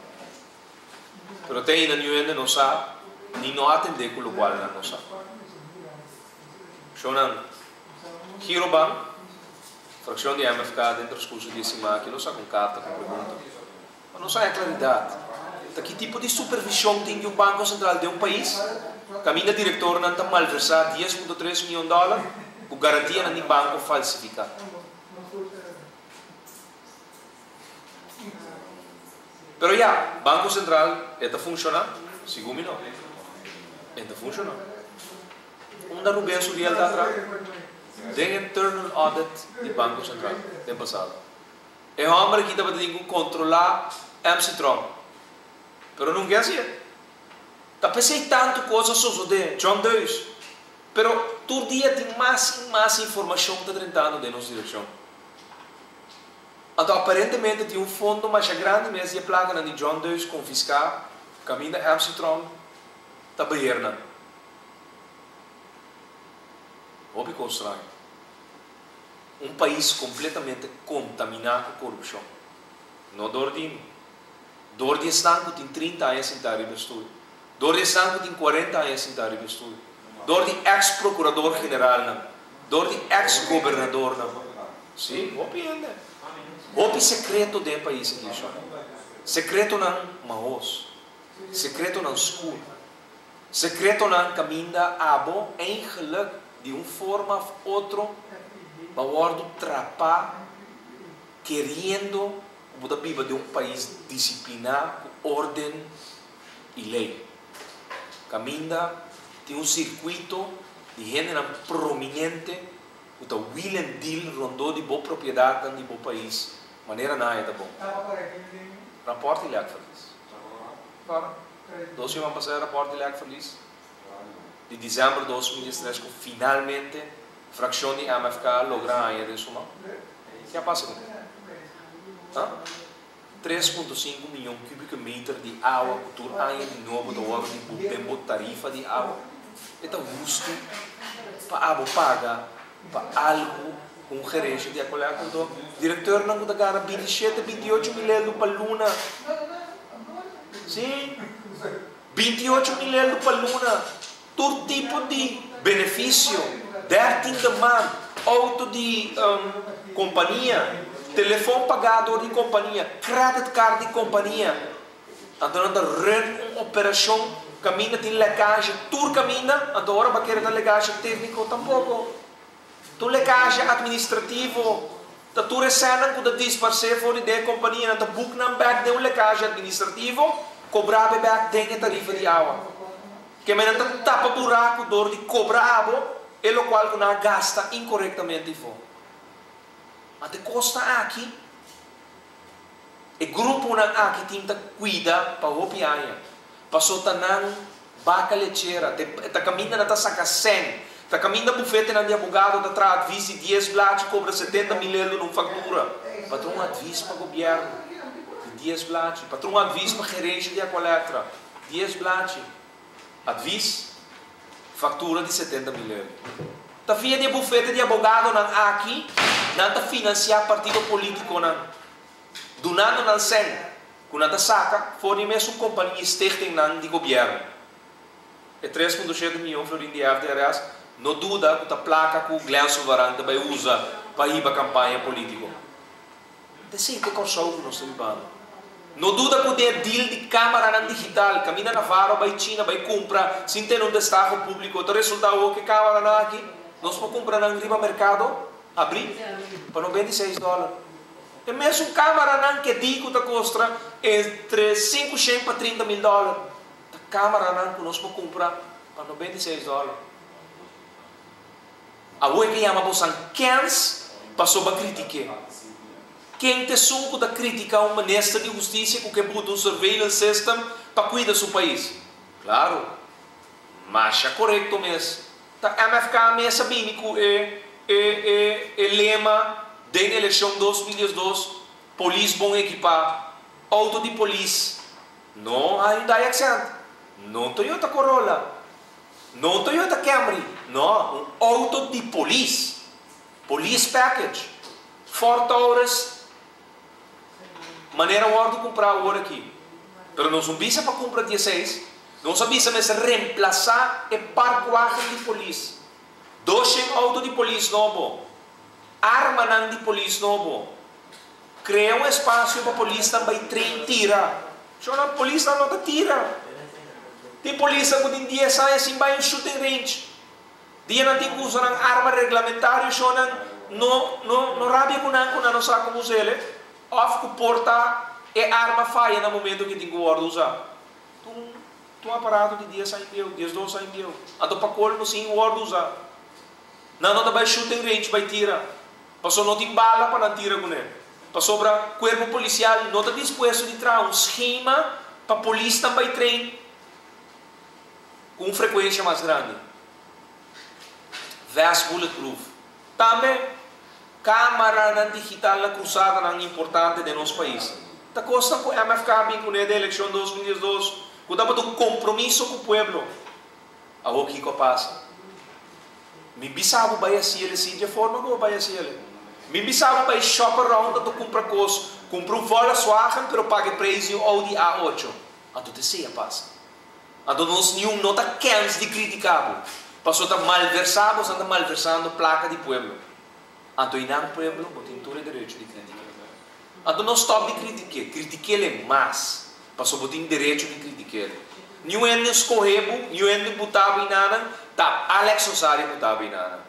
Mas tem ainda não sabe, nem não atender com o qual não sabe. Shonan, Girobank, fração de M F K dentro dos cursos de cima que não sabe com carta, com pergunta. Mas não sabe a claridade. Então, que tipo de supervisão tem o Banco Central de um país? Caminha diretor não está malversado dez vírgula três milhões de dólares, com garantia no banco falsificado. Pero já, Banco Central está funcionando, segundo não. Está funcionando. Onda Rubén Suriel está atrás. Tem internal audit do Banco Central, tem passado. É um homem que estava tentando controlar M C Trump. Pero não quer assim. Está pensando tanto coisas sobre John Deus. Pero todo dia tem mais e mais informação que está tentando de nossa direção. Então, aparentemente, tem um fundo mais grande, mas a placa de John Deus confiscar, caminho da M C Trump, está beirando. Óbvio que é estranho. Um país completamente contaminado com corrupção. Não dormimos. Dor de estanco tem trinta anos em Tari Bestúdio. Dor de estanco tem quarenta anos em Tari Bestúdio. Dor de ex-procurador-general. Dor de ex-governador. Sim, opinião. O secreto do país aqui, secreto não maos, secreto não escuro, secreto não caminha abo em geluk de uma forma ou outra, para o trapar, querendo a Bíblia de um país disciplinado, ordem e lei. Caminha tem um circuito de gente prominente, o will and deal rondou de boa propriedade de bom país. Maneira não é bom. Rapport ele é feliz. Claro. Dois vamos passar rapport ele é feliz. De dezembro de dois mil e dezesseis, que finalmente a fração de M F K logra a de suma. O que passa com três vírgula cinco milhões de metros de água por ano de novo do ano de tempo tarifa de água. Então, justo para a água paga para algo um gerente de acolher com o diretor não está ganhando vinte e sete, vinte e oito mil euros para luna. Sim, vinte e oito mil euros para luna. Todo tipo de benefício, derting de man, auto de um, companhia, telefone pagador de companhia, credit card de companhia. Então, uma operação caminha tem lecagem, tudo caminha, então agora vai querer lecagem técnico tampouco. Tu lecagem administrativo, tá tu recebendo quando diz para ser fora da companhia, então book não back de um lecagem administrativo,
cobrar bebê tem a tarifa de água. Que me não tapa buraco dor de cobrar água, e o qual não gasta incorretamente for. Mas de costa aqui, o grupo não aqui tenta cuidar para o pianha, passou tanang vaca lecheira, tá caminha na saca cem, tá caminha na bufete na de abogado, tá traz advise dez blate cobra setenta mil euros numa fatura, patrão advise para o governo, dez blate, patrão advise para gerência de coleta, dez blate, advise, fatura de setenta mil euros. Tá via de bufete de abogado não aqui, não tá financiar partido político não, do nada não sem, quando tá saca, foi mesmo companhia stichting não de governo. É três vírgula sete milhões florin de F D R S, não dúvida que a placa que o Glenson Varanda vai usar para ir para a campanha política. Desse que corso que nós estamos vendo. Não dúvida que o deal de câmara digital, caminha na Varo, vai China, vai comprar, sem ter um destaque público, o resultado é que a câmara não aqui, nós podemos comprar no riba mercado, abrir, para noventa e seis dólares. E mesmo câmara não que digo que custa entre cinquecento para trinta mil dólares. A câmara não que nós podemos comprar para noventa e seis dólares. A oi que chama você quens passou para criticar. Quem te suco da crítica a um ministro de justiça que botou um surveillance system para cuidar do seu país? Claro, mas é correto mesmo. A M F K me sabia que é é é lema da eleição dois mil e dois, polícia bom equipado, auto de polícia, não Hyundai Accent, não Toyota Corolla, não Toyota Camry, não, um auto de polícia, police package, Ford Taurus, maneira hora de comprar agora aqui, mas não sabia para comprar dezesseis, não sabia mas reemplaçar o parque de polícia, dois auto de polícia novo, arma não de polícia novo, cria um espaço para a polícia também trein tira, só a polícia não tira, tem polícia que tem dia sai assim vai um shooting range, dia não tem que usar arma regulamentar, só não não não rabia com não não sabe como usar ele, off que porta é arma falha no momento que tem que usar, tu tu aparato de dia sai deu, dia dois sai deu, ando para colo não sem usar, não não vai shooting range vai tirar. Passou não tem bala para não tirar com ele. Passou para o corpo policial não está disposto de trazer um esquema para a polícia também treinar com frequência mais grande. Vest bulletproof. Também, câmara digital na cruzada não importante de nosso país. Está costa com a M F K bem com ele da eleição dois mil e dois, que dá para um compromisso com o povo. A o que passa. Me bisabo vai assim ele sim de forma que vai assim ele. Me bisabo vai shop around to comprar coisas, comprar um Volkswagen, pero pague preço Audi A oito. A tu te sei passa. A tu nós nenhum nota quens de criticar. Passou tá malversado, anda malversando placa de pueblo. A tu inang pueblo, botin todo direito de criticar. A tu não stop de criticar, criticar ele mais. Passou botin direito de criticar. Nenhum ende escorrebo, nenhum ende botava em nada. Tá, Alex Osário botava em nada.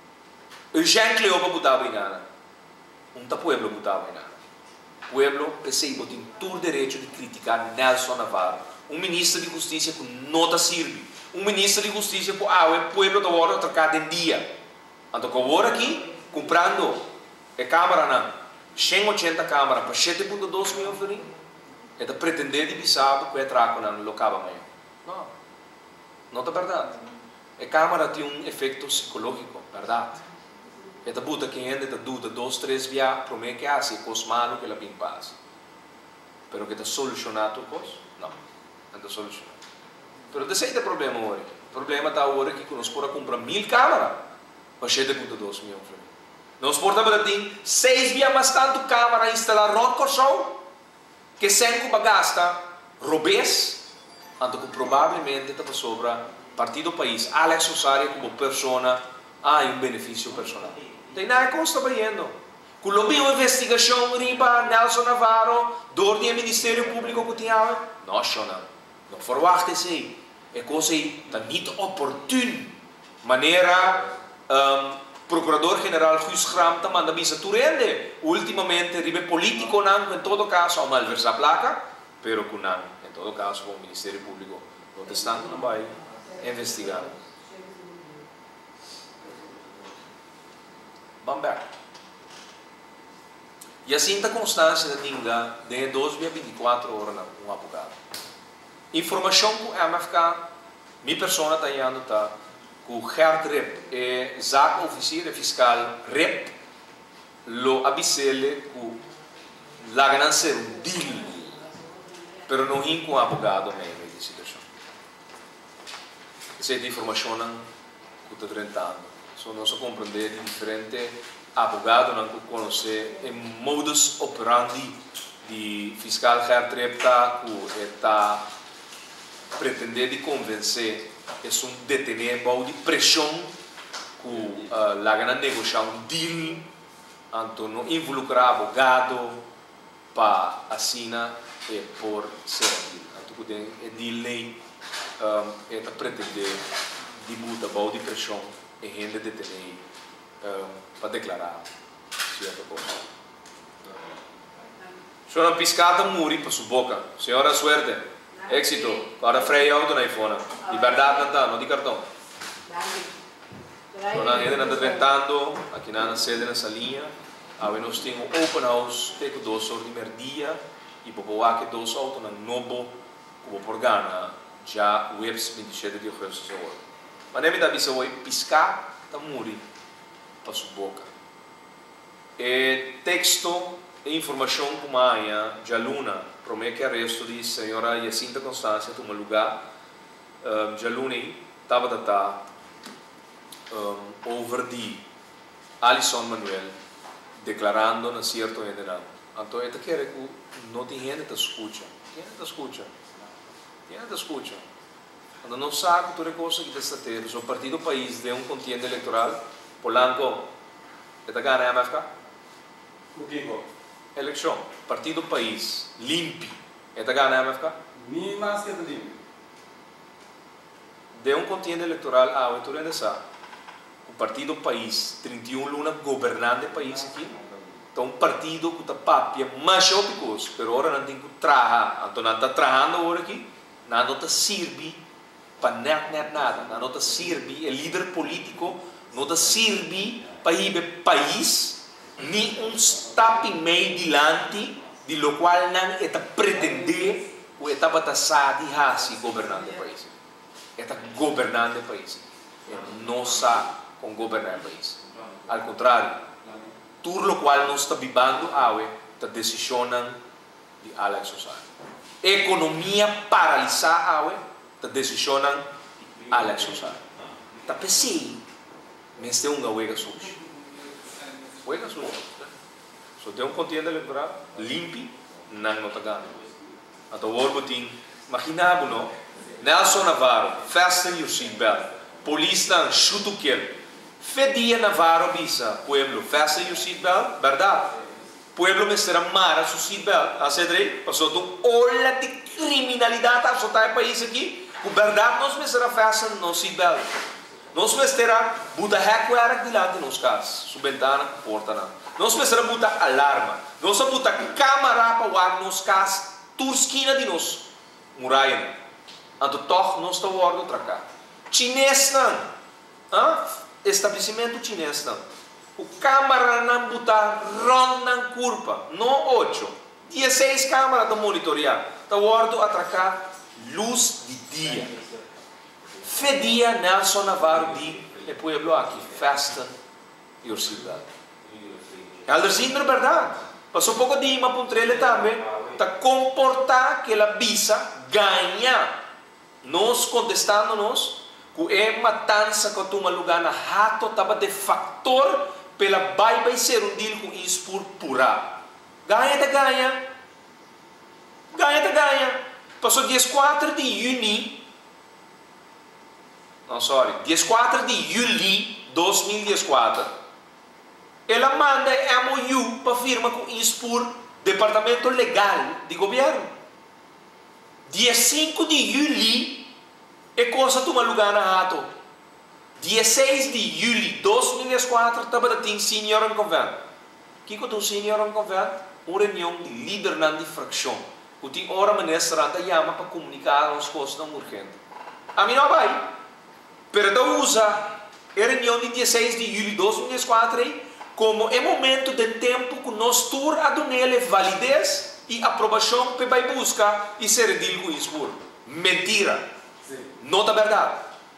Eugênio Cleopa botava em nada. Um tá pueblo botava em nada. Pueblo, pensei, tem todo o direito de criticar Nelson Navarro. Um ministro de justiça que não tá sirve. Um ministro de justiça que, ah, o pueblo da hora trocar em dia. Então, agora aqui, comprando a câmara, não. cento e oitenta câmaras para sete vírgula dois milhões de reais. É de pretender de bisado que é traco na locava amanhã. Não. Não é verdade. A câmara tem um efeito psicológico, verdade? É da buta que ainda da dúvida dois, três viagens, para mim que hace coisas malas que ela bem passa. Pero que está solucionado a coisa? Não. Não está solucionado. Pero desse é o problema agora. O problema está agora que nós podemos comprar mil câmaras para sete vírgula dois milhões de reais. Nós podemos ter seis viagens mais tanto câmara instalar rock show que sem que gasta robês, então que provavelmente está sobre partido do país, Alex Osário como persona, há um benefício personal. Tem nada que está vendo. Quando houve uma investigação riba Nelson Navarro, do Ministério Público que tinha, não, não, não verwacht se. É coisa está niet oportun. Maneira, um, Procurador-Geral Guus Gramta manda bisa turende. Ultimamente, ribe político não, em todo caso, ao malversar placa, pero que não, em todo caso, o Ministério Público não está não vai investigar. Vamos ver. E assim está constância da tinga de dois vírgula vinte e quatro horas um advogado. Informação que a M F K, minha pessoa está indo, tá, que o Gert Rep é zaak oficial fiscal Rep, lo avisele que la ganância é um deal, pero não tem com o advogado meio de situação. Essa é a informação que está tratando. Só nós compreender diferente advogado não conhecer o modus operandi de fiscal Gert Rep que está pretendendo convencer é um detener de pressão que uh, lá ganha negociar um deal então não involucrar advogado para assinar e por ser deal então que é deal um, é pretender de muita de pressão e gente detener um, para declarar certa coisa. Senhora piscata muri para sua boca. Senhora suerte, éxito. Agora freia auto na iPhone. Liberdade não não de cartão. Senhora gente não está tentando aqui na sede nessa linha. Aí nós temos open house tem dois horas de merdia e para que dois autos na novo como por gana já webs vinte e sete de agosto. Mas nem me dá visa hoje piscar tá muri para sua boca. E texto e informação como a já luna promete que arresto de senhora Jacinta Constância toma lugar um, já luna estava data um, over de Alison Manuel declarando na certo ainda não então é que quer que não tem gente que escuta quem te escuta quem te escuta quando não sabe toda coisa que está tendo o partido país de um contienda eleitoral Polanco é da ganha a M F K
o que
eleição, partido país, limpo, é da ganha a M F K?
Nem mais que é limpo.
De um contienda eleitoral, ah, eu estou sabe. O partido país, trinta e um luna governando o país aqui. Então, um partido que está papia mais ópicos, mas agora não tem que trabalhar. Então, não está trabalhando agora aqui, não está serve para nada, não está serve, é líder político, não está serve para ir para o país. Ni um step e meio diante de lo qual não está pretender ou está batasado e assim governando o país. Está governando o país. Não sabe como governar o país. Ao contrário, tudo lo qual não está vivendo agora está decisionando de Alex Sosa. Economia paralisada agora está decisionando de Alex Sosa. Está pensando, mas tem uma huega suja. Huega suja. Se tem um contienda eleitoral limpo, não não está ganhando. Então, o orbotim, imaginamos, não? Nelson Navarro, fasten your seatbelt. Polícia, chuta o que? Fedia Navarro, bisa, pueblo, fasten your seatbelt, verdade? Pueblo me será mara su seatbelt. A cedrei, passou de uma ola de criminalidade a soltar o país aqui. O verdade, nós me será fasten no seatbelt. Nós me será buta heco era dilante nos casos, su ventana, porta não. Nós me será buta alarma. Nós a buta câmera para o ar nos casos, turskina de nós, muralha. Anto toch nós está o órgão tracar. Chinês não, ah? Estabelecimento chinês não. O câmera não buta ronda curva, não oito, dezesseis câmeras de monitorear. Está o órgão a tracar luz de dia. Fedia Nelson Navarro di e pueblo aqui, festa e orcidade. Alderzinho é verdade. Passou pouco de uma pontrele também, está comportar que a bisa ganha. Nós contestando nós, que é matança que toma lugar na rato, estava de factor pela vai vai ser um deal com isso por pura. Ganha de ganha. Ganha de ganha. Passou dia quatro de junho. Não, sorry, dia quatro de julho de dois mil e dezesseis, ela manda M O U para firma com isso por Departamento Legal de Governo. Dia cinco de julho é coisa toma lugar na rato. Dia seis de julho de dois mil e dezesseis estava tem senior em governo. O que é o senior em governo? Uma reunião de líder na infração. o tem hora ministra anda chama para comunicar as coisas não urgentes. A mim não vai. Pero usa a reunião de dezesseis de julho de dois mil e quatro como é momento de tempo que nós tur a donele validez e aprovação para vai buscar e ser deal com isso. Mentira. Não é verdade.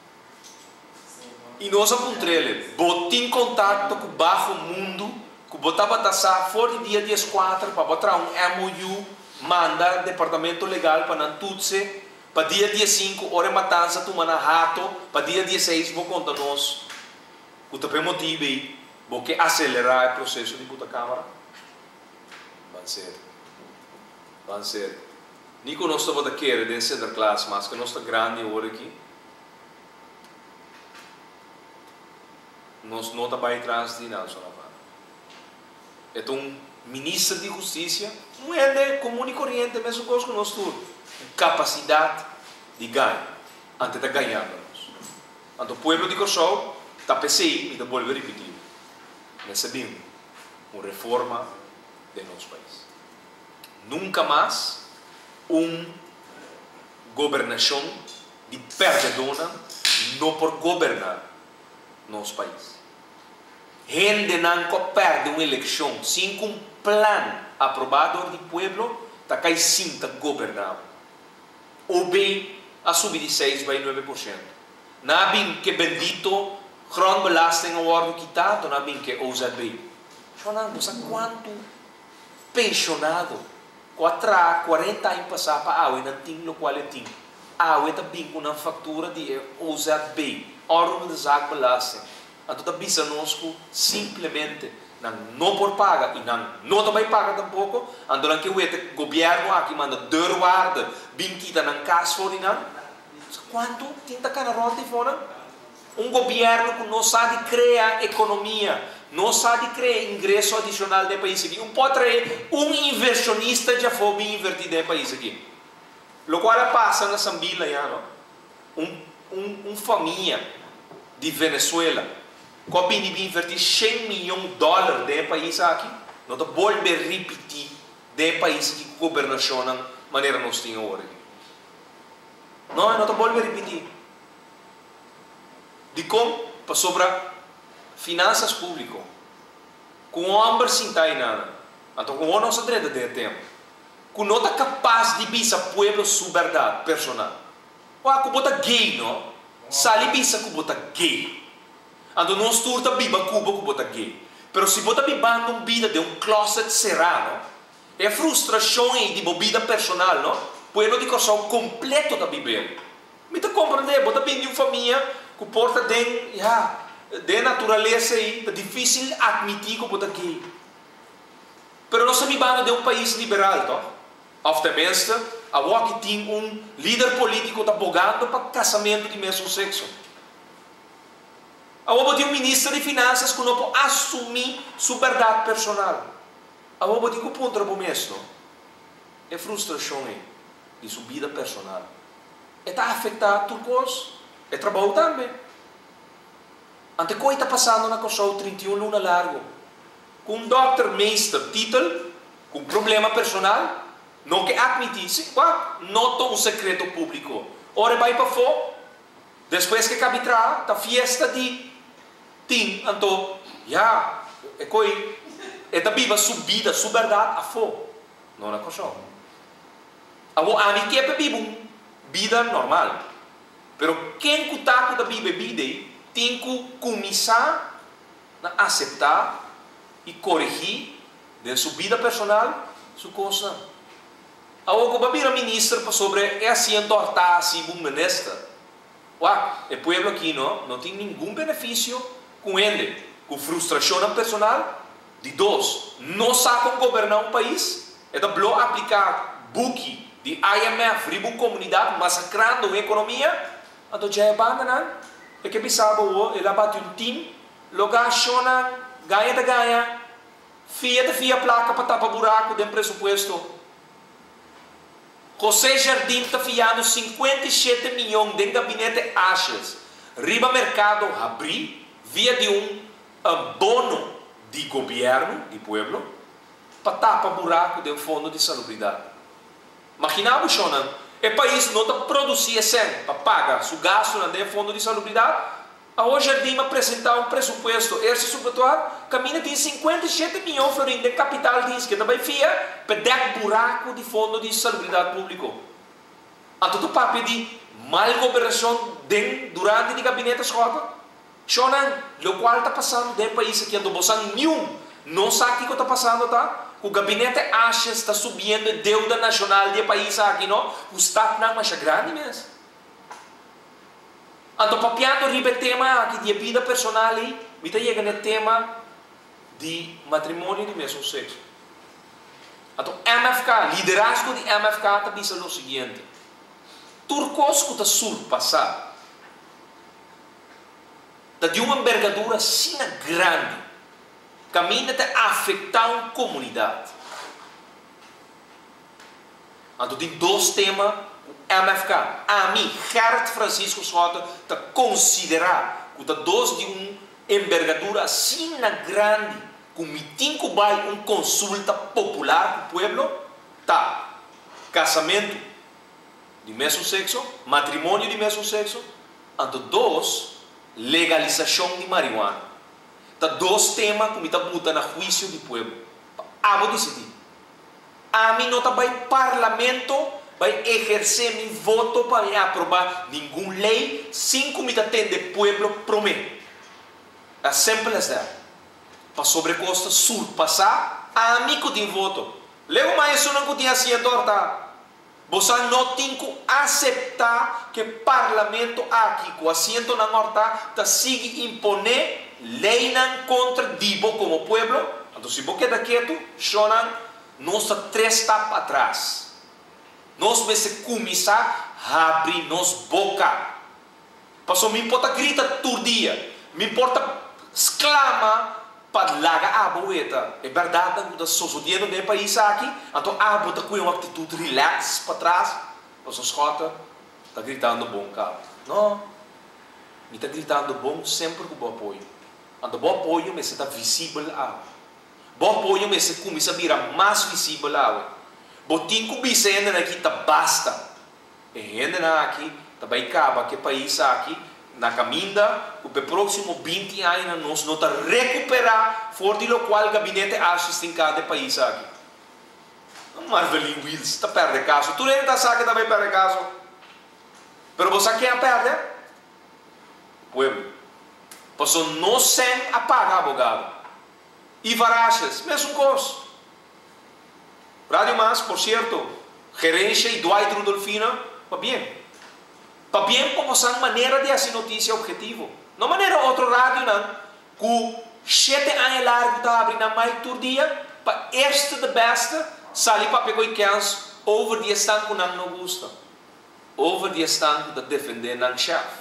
E nós apontamos, botar em contato com o baixo mundo, que botava taxar fora dia dez quatro para botar um M O U, mandar departamento legal para não tudo se, para dia dez cinco, hora matança, tu mana rato, para dia dezesseis, vou contar nós, o tapé motivo aí, vou que acelerar o processo de puta câmara. Vai ser. Vai ser. Nico nós estamos aqui, dentro da center class, mas que nós estamos grande agora aqui. Nós não estamos atrás de nada, só na é um ministro de justiça, não é comum e corrente, mesmo coisa que nós temos. Capacidade de ganhar, antes de ganhar. Então, o povo de Kosovo está pensando e está voltando a repetir. Recebemos uma reforma do nosso país. Nunca mais uma governação de perdedona não por governar nosso país. Gente não perde uma eleição sem um plano aprovado do povo, está cai cinta governar. Ou bem a subir de seis para nove por cento. Não bem que bendito, grande belasting award quitado, não bem que ousa bem. Só não sabe quanto pensionado, quatro, quarenta anos passar para a água, não tem o qual é tem. A água está bem com uma fatura de ousa bem. Órgão de zague belasting. Então, a bisa nosco simplesmente não por paga e não não também paga tampouco. Então, que o governo aqui manda derguarda, binquita não caso for não. Quanto tinta cara rota e fora? Um governo que não sabe criar economia, não sabe criar ingresso adicional do país aqui. Não pode trazer um inversionista já for bem invertido no país aqui. O qual passa na Sambila já, não? Um um um família de Venezuela com bem investir cem milhões de dólares no país aqui, não está volver a repetir no país que a governação de maneira nós temos agora. Não, não está volver a repetir. De como? Para sobre finanças públicas. Com o homem sem estar nada. Então, com o nosso direito de tempo. Com não está capaz de bisa povo sua verdade personal. Ou com bota gay, não? Sali bisa com bota gay. Então, nós turta biba Cuba com bota gay. Pero se bota biba num vida de um closet serrano, é frustração de bebida personal, não? Poelo de Kosovo completo da bebida. Me está compreendendo? Bota bem de uma família que porta de, ja, de natureza aí, é difícil admitir que bota gay. Pero nós estamos de um país liberal, não? Of tenminste, a que tem um líder político que está bogando para casamento de mesmo sexo. A tem um ministro de finanças que não pode assumir sua verdade personal. A tem que ponto para o mesmo. É frustração de sua vida personal. Está afetado por coisas. É trabalho também. Ante o que está passando na Kosovo trinta e um luna largo. Com um doutor Meister título, com problema personal, não quer admitir, nota um segredo público. Ora vai para fora, depois que cabitra, está fiesta de tim, então, já, é coi, é da biba subida, sua verdade a fora, não na Kosovo. Abo a mim que é para biba vida normal, pero quem que está com a biba vida tem que começar a aceitar e corrigir de sua vida personal, sua coisa. A o babira ministro para sobre é assim entortar assim um ministro. Uau, o povo aqui não não tem nenhum benefício com ele, com frustração personal. De dois, não sabe governar um país, é da bloco aplicar book de I M F, ribu comunidade massacrando a economia. Então já é abandonado. É que pensava o ele abate um time, logo chona ganha da ganha, fia da fia placa para tapar buraco do presupuesto. José Jardim está fiando cinquenta e sete milhões de gabinete Ashes. Riba mercado abrir via de um abono de governo, de pueblo, para tapar buraco do fundo de salubridade. Imaginamos, Shonan, o país não está produzindo sem para pagar seu gasto no fundo de salubridade. Hoje a Dima apresentar um pressuposto exercício caminha de cinquenta e sete milhões de florins de capital diz que também fia para dar buraco de fundo de salubridade público. Então tu para pedir mal governação durante o gabinete escota. Shonan, o qual está passando no país aqui, não bolsando nenhum, não sabe o que está passando, tá? O gabinete acha que está subindo a deuda nacional do país aqui, não? O Estado não é mais grande mesmo. Então, papiando ribe tema aqui de vida personal, me está chegando o tema de matrimônio de mesmo sexo. Então, M F K, liderazgo de M F K está dizendo o seguinte: Turcos que está surpassado, está de uma envergadura assim grande, caminha a afetar uma comunidade. Então, tem dois temas. M F K, a mim, Gerard Francisco Soto, está considerar que está dois de uma envergadura assim grande, que o mitim que vai uma consulta popular para o povo, tá, casamento de mesmo sexo, matrimônio de mesmo sexo, então dois, legalização de marihuana. Tá dois temas que me está botando a juízo do povo. Ah, vou decidir. A mim não está vai parlamento vai exercer meu voto para aprovar nenhuma lei sem que me atende o povo prometo. É simples assim. Para sobrecosta surpassar, a mim que tem voto. Lego mais isso não que tinha assim torta. Você não tem que aceitar que o parlamento aqui, com assento na horta, está sigue imponer lei contra Dibo como povo. Então, se você queda quieto, choram, nós está três tapas atrás. Nós vamos começar a abrir nos boca. Passou, me importa grita todo dia. Me importa exclama para largar a boeta. É verdade que está sucedendo no país aqui. Então, a boeta com uma atitude relax para trás. Nós escuta, está gritando bom, cara. Não. Me está gritando bom sempre com bom apoio. Então, bom apoio, mas está visível. Bom apoio, mas começa a virar mais visível. Botin ko bisenda na kita basta. E ainda na aqui, também acaba que país aqui na caminda, o próximo vinte anos nós não tá recuperar forte lo qual gabinete acha em cada país aqui. Não Marvelin Wills está perde caso. Tu nem tá sabe também perde caso. Pero você quer perde? Pueblo. Passou não sem apagar abogado. E varachas, mesmo coisa. Rádio Mas, por certo, gerência e Dwight Rudolfina, para bem. Para bem como são maneira de fazer notícia objetivo. Não maneira outro rádio, não. Que sete anos largo está abrindo mais por dia, para este de besta, sali para pegar e over the stand que não gosta. Over the stand de defender o chefe.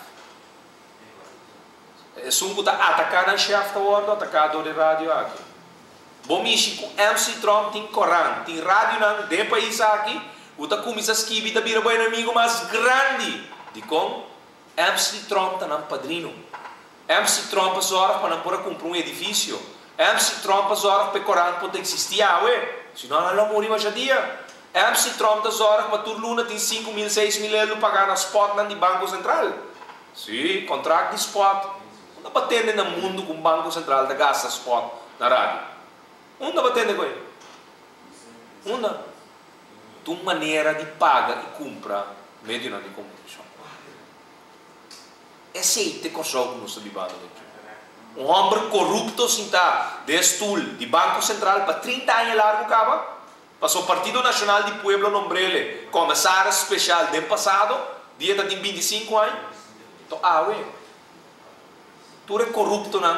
É um que está atacando o chefe da ordem, atacado de rádio aqui. Bom, Michico, M C Trump tem Coran, tem rádio não, de país aqui, o ta começa a escrever da bira bem amigo mais grande, de como M C Trump está no padrino, M C Trump as horas para não poder comprar um edifício, M C Trump as horas para Coran poder existir, ah, ué, senão ela não morre mais a dia, M C Trump as horas para tur luna tem cinco mil, seis mil euros pagar na spot não de Banco Central, sim, contrato de spot, não batendo no mundo com o Banco Central de gasta spot na rádio. Onde vai ter negócio? Onde? Tua maneira de pagar e comprar meio de comunicação. Esse é o que nós estamos vivendo. Um homem corrupto senta de estudo de Banco Central para trinta anos largo acaba. Passou o Partido Nacional de Pueblo Nombrele, comissário especial do ano passado, dia de vinte e cinco anos. Então, ah, ué. Tu é corrupto, não?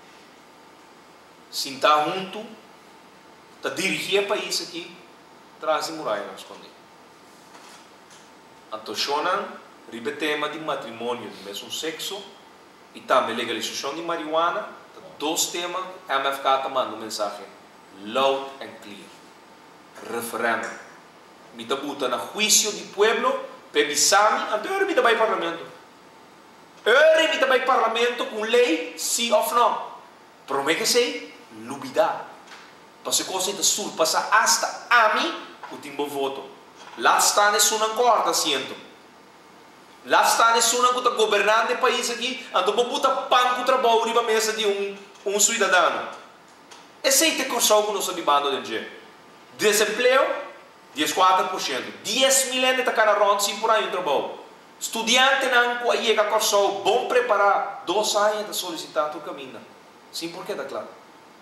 Senta junto. Está dirigindo o país aqui, traz muralha não esconder. Então, Shonan, ribe tema de matrimônio do mesmo sexo e também legalização de marihuana, dois temas, M F K está mandando mensagem loud and clear. Referendo. Me está botando a juízo de pueblo, pevisami, então eu me está para parlamento. Eu me está para parlamento com lei, sim ou não. Promete que sei, lubidar. Para se coisa de surpassar hasta a mim, o tempo voto. Lá está nesse uma corda asiento. Lá está nesse uma que está governando o país aqui, então vou botar pão com trabalho riba mesa de um um cidadão. Esse é o corso que nós estamos vivendo hoje. Desemprego, dez quatro por cento. dez mil anos está cada ronda sem por aí um trabalho. Estudante não chega a corso, bom preparar, dois anos de solicitar o caminho. Sim, por que está claro?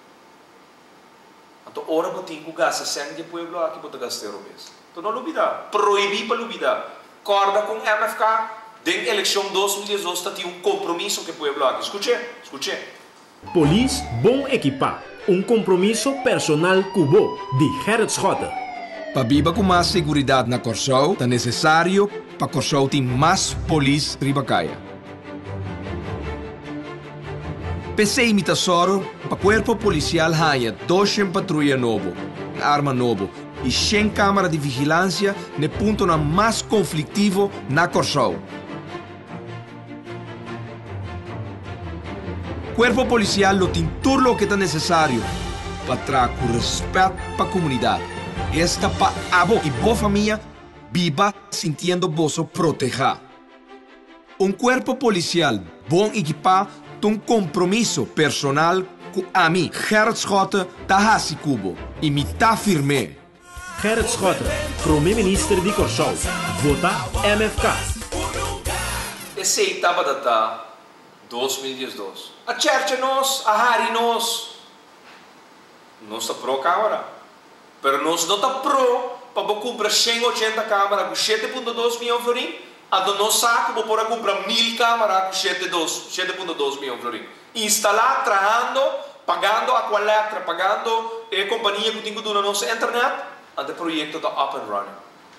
Então, ora eu tenho que gastar sangue do povo aqui para gastar euros. Então, não olvidar. Proibir para olvidar. Corda com M F K, desde a eleição de dois mil e dezoito, está um compromisso que o povo aqui. Escute, escute.
Police bom equipar. Um compromisso personal cubo de Gerrit Schotten.
Para viver com mais segurança na Corsou, é necessário para Corsou ter mais polícia ribacaia. P C imitasoro, para o corpo policial há dois patrulha novo, arma novo e cem câmaras de vigilância no ponto na mais conflitivo na Corsou. Corpo policial lo tem tudo o que é necessário para trazer com respeito para a comunidade. Esta para abo e boa família viva sentindo vosso proteger. Um corpo policial bom equipado tem um compromisso personal com a mim, Gerrit Schotten, da Hassi Cubo, e me está firme.
Gerrit Schotten, primeiro-ministro de Corsou. Vota M F K.
Esse é etapa da dois mil e dezoito. A Church nós, a Harry nós, nós está pro câmara, mas nós não está pro para comprar cento e oitenta câmaras com sete vírgula dois milhões de florins, a do nosso saco para comprar mil câmaras com sete vírgula dois milhões de florins. Instalar, trabalhando, pagando a coleta, pagando a companhia que tem que na nossa internet, até o projeto está up and running.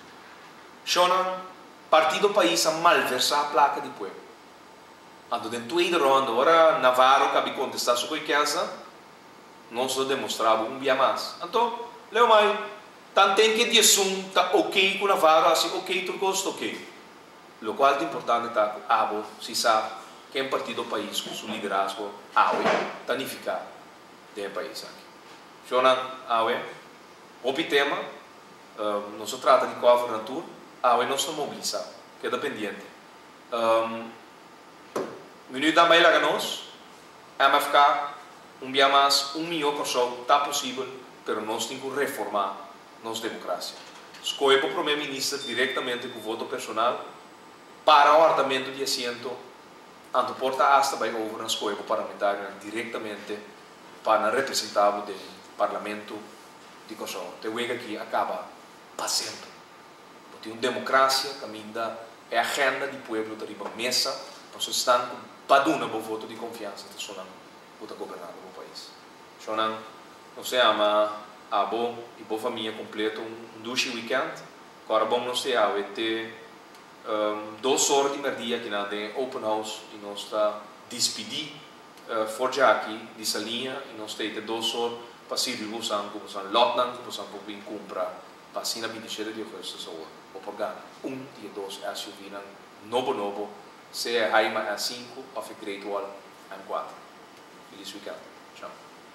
Shona, partido país a malversar a placa de povo. Ando dentro da ronda, agora Navarro cabe contestar sua confiança, não se demonstrava um dia mais. Então, leu mais, tanto tem que dizer um tá ok com Navarro, assim ok, tudo gosto ok. O qual é importante está com Abo, se sabe que é um partido do país com seu liderazgo, Aue, tanificar do país aqui. Jonan, Aue, o tema, um, não se trata de governatura, Aue não se mobiliza, que é dependente. Um, Minuto da maila a nós, M F K, um dia mais, um milhão de pessoas, está possível, mas nós temos que reformar nossa democracia. Escolhe para o primeiro-ministro diretamente com voto personal, para o ordenamento de assento, anto porta hasta vai over na escolha parlamentar diretamente para representar o parlamento de Kosovo. Te vega aqui acaba para sempre. Porque uma democracia caminha é a agenda do povo da riba mesa, para se estar para dar um voto de confiança de sonan para governar o país. Sonan, não se ama a boa e boa família completa um duche weekend, agora bom não se há ter um, duas horas de merdia aqui na open house e nós está despedir uh, forja aqui dessa linha e nós temos duas horas para se distribuir como são lotnan como são para vir comprar para assim na vindicheira de ofertas ou o programa um e dois é se viram novo novo se é Haima é cinco of a Great Wall é quatro. Feliz weekend. Tchau.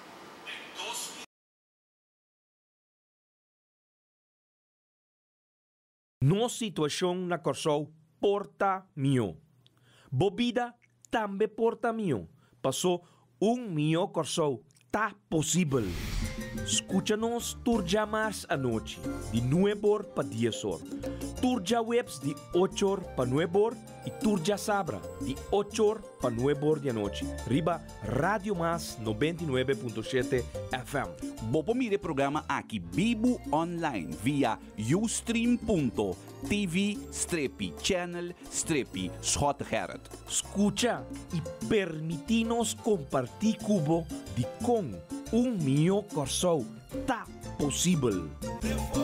Nossa situação na Corsou porta mio. Bobida também porta mio. Passou um milhão Corsou. Tá possível. Escucha-nos turja mais à noite, de nove horas para dez horas. Turja webs de oito horas para nove horas e turja sabra de oito horas para nove horas da noite. Riba Radio Mas noventa e nove ponto sete F M.
Bopo mire programa aqui Bibo online via ustream ponto tv strepi channel strepi Schotten Gerrit.
Escucha e permite-nos compartilhar cubo de com um milhão Corsou. Tá possível.